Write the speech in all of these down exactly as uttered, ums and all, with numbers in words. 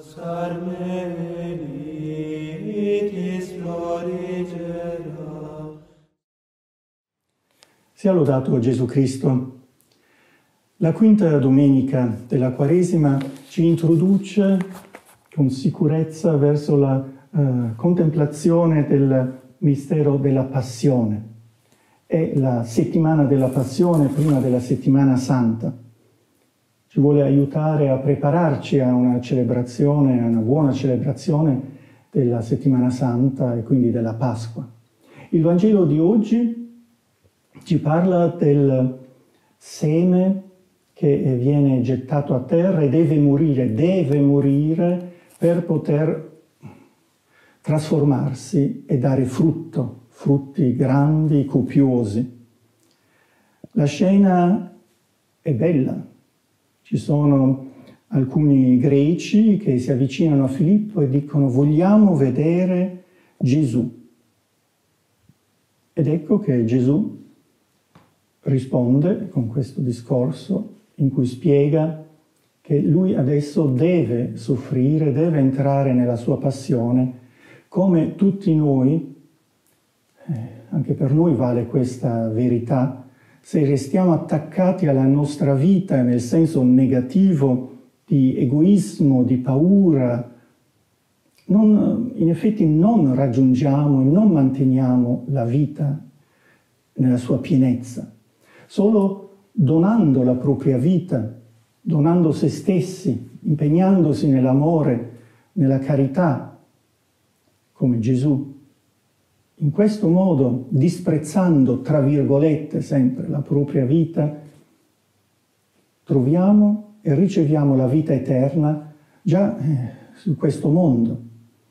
Sia lodato Gesù Cristo. La quinta domenica della Quaresima ci introduce con sicurezza verso la eh, contemplazione del mistero della Passione. È la settimana della Passione prima della Settimana Santa. Ci vuole aiutare a prepararci a una celebrazione, a una buona celebrazione della Settimana Santa e quindi della Pasqua. Il Vangelo di oggi ci parla del seme che viene gettato a terra e deve morire, deve morire per poter trasformarsi e dare frutto, frutti grandi, copiosi. La scena è bella. Ci sono alcuni greci che si avvicinano a Filippo e dicono: vogliamo vedere Gesù. Ed ecco che Gesù risponde con questo discorso in cui spiega che lui adesso deve soffrire, deve entrare nella sua passione, come tutti noi, eh, anche per noi vale questa verità. Se restiamo attaccati alla nostra vita nel senso negativo di egoismo, di paura, non, in effetti non raggiungiamo e non manteniamo la vita nella sua pienezza. Solo donando la propria vita, donando se stessi, impegnandosi nell'amore, nella carità, come Gesù. In questo modo, disprezzando, tra virgolette, sempre la propria vita, troviamo e riceviamo la vita eterna già eh, su questo mondo.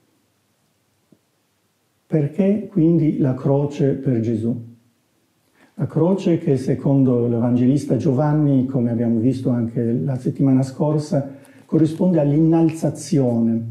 Perché quindi la croce per Gesù? La croce che secondo l'Evangelista Giovanni, come abbiamo visto anche la settimana scorsa, corrisponde all'innalzazione.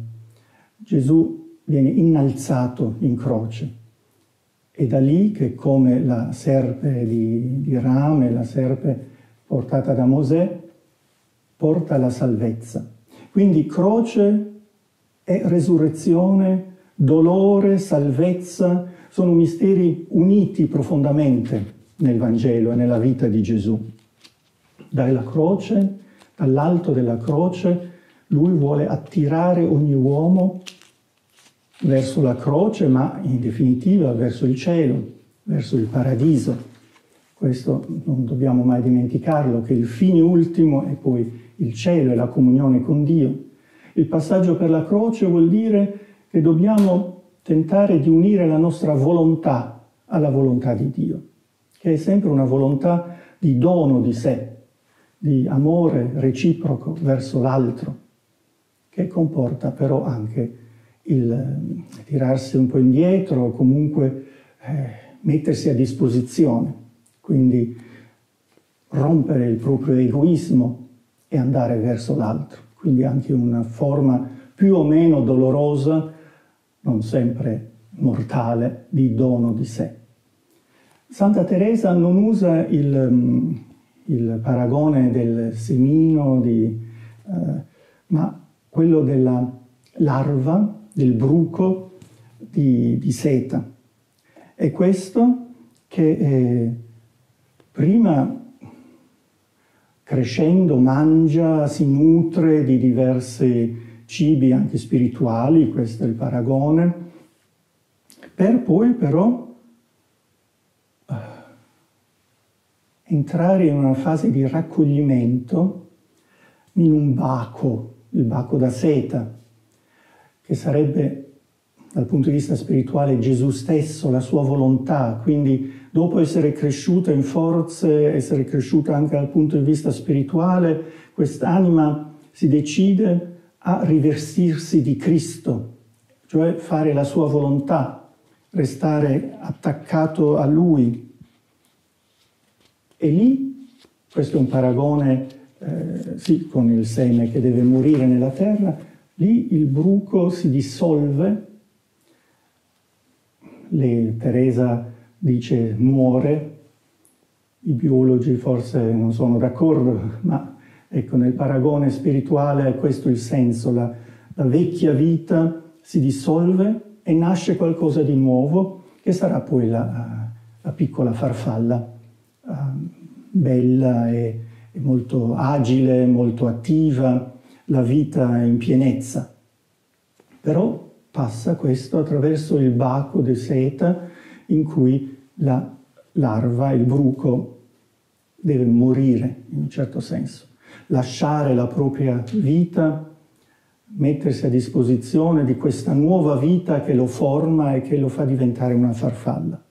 Gesù viene innalzato in croce. È da lì che, come la serpe di, di rame, la serpe portata da Mosè, porta la salvezza. Quindi croce e resurrezione, dolore, salvezza, sono misteri uniti profondamente nel Vangelo e nella vita di Gesù. Dalla croce, dall'alto della croce, lui vuole attirare ogni uomo verso la croce, ma in definitiva verso il cielo, verso il paradiso. Questo non dobbiamo mai dimenticarlo, che il fine ultimo è poi il cielo e la comunione con Dio. Il passaggio per la croce vuol dire che dobbiamo tentare di unire la nostra volontà alla volontà di Dio, che è sempre una volontà di dono di sé, di amore reciproco verso l'altro, che comporta però anche il tirarsi un po' indietro o comunque eh, mettersi a disposizione, quindi rompere il proprio egoismo e andare verso l'altro. Quindi anche una forma più o meno dolorosa, non sempre mortale, di dono di sé. Santa Teresa non usa il, il paragone del semino, di, eh, ma quello della larva, del bruco di, di seta. È questo che eh, prima crescendo mangia, si nutre di diversi cibi anche spirituali, questo è il paragone, per poi però entrare in una fase di raccoglimento in un baco, il baco da seta, che sarebbe dal punto di vista spirituale Gesù stesso, la sua volontà. Quindi dopo essere cresciuta in forze, essere cresciuta anche dal punto di vista spirituale, quest'anima si decide a rivestirsi di Cristo, cioè fare la sua volontà, restare attaccato a Lui. E lì, questo è un paragone, eh, sì, con il seme che deve morire nella terra, lì il bruco si dissolve, le, Teresa dice muore, i biologi forse non sono d'accordo, ma ecco, nel paragone spirituale è questo il senso, la, la vecchia vita si dissolve e nasce qualcosa di nuovo, che sarà poi la, la piccola farfalla, uh, bella e, e molto agile, molto attiva, la vita in pienezza. Però passa questo attraverso il baco di seta in cui la larva, il bruco, deve morire in un certo senso, lasciare la propria vita, mettersi a disposizione di questa nuova vita che lo forma e che lo fa diventare una farfalla.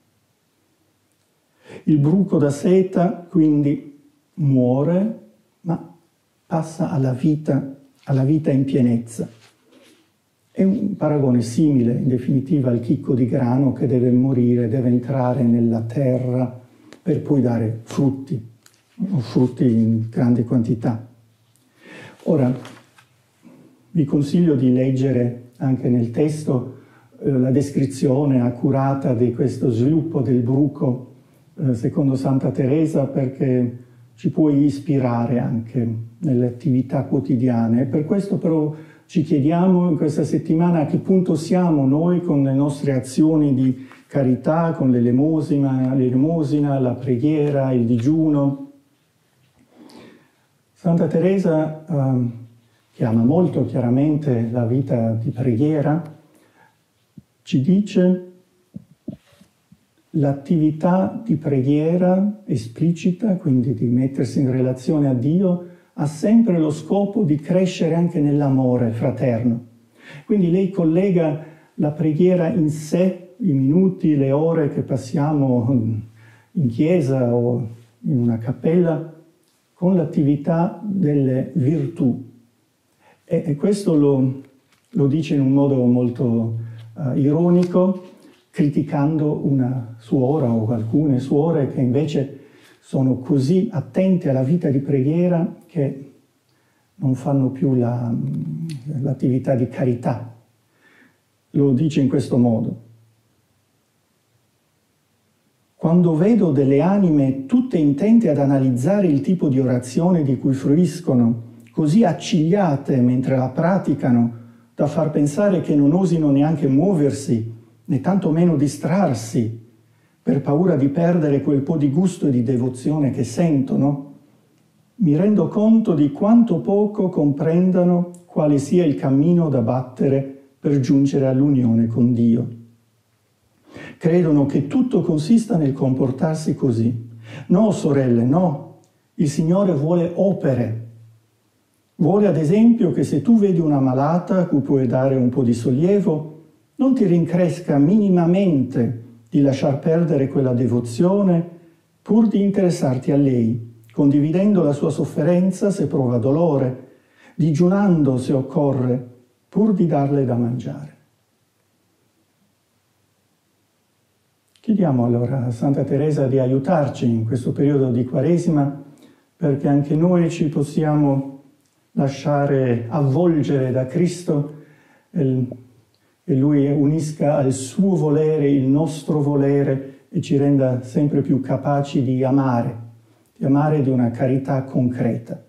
Il bruco da seta quindi muore, ma passa alla vita, alla vita in pienezza. È un paragone simile, in definitiva, al chicco di grano che deve morire, deve entrare nella terra per poi dare frutti, o frutti in grandi quantità. Ora, vi consiglio di leggere anche nel testo eh, la descrizione accurata di questo sviluppo del bruco eh, secondo Santa Teresa, perché ci può ispirare anche nelle attività quotidiane. E per questo però ci chiediamo in questa settimana a che punto siamo noi con le nostre azioni di carità, con l'elemosina, l'elemosina, la preghiera, il digiuno. Santa Teresa, eh, che ama molto chiaramente la vita di preghiera, ci dice l'attività di preghiera esplicita, quindi di mettersi in relazione a Dio, ha sempre lo scopo di crescere anche nell'amore fraterno. Quindi lei collega la preghiera in sé, i minuti, le ore che passiamo in chiesa o in una cappella, con l'attività delle virtù. E, e questo lo, lo dice in un modo molto uh, ironico, criticando una suora o alcune suore che invece sono così attente alla vita di preghiera che non fanno più la, l'attività di carità. Lo dice in questo modo. Quando vedo delle anime tutte intente ad analizzare il tipo di orazione di cui fruiscono, così accigliate mentre la praticano, da far pensare che non osino neanche muoversi, né tantomeno distrarsi, per paura di perdere quel po' di gusto e di devozione che sentono, mi rendo conto di quanto poco comprendano quale sia il cammino da battere per giungere all'unione con Dio. Credono che tutto consista nel comportarsi così. No, sorelle, no. Il Signore vuole opere. Vuole, ad esempio, che se tu vedi una malata a cui puoi dare un po' di sollievo, non ti rincresca minimamente di lasciar perdere quella devozione pur di interessarti a lei, condividendo la sua sofferenza se prova dolore, digiunando se occorre, pur di darle da mangiare. Chiediamo allora a Santa Teresa di aiutarci in questo periodo di Quaresima, perché anche noi ci possiamo lasciare avvolgere da Cristo e Lui unisca al suo volere il nostro volere e ci renda sempre più capaci di amare, di amare di una carità concreta.